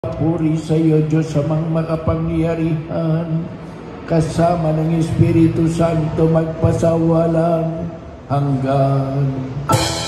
Puri sa iyo, Diyos amang makapangyarihan, kasama ng Espiritu Santo magpasawalang hanggan.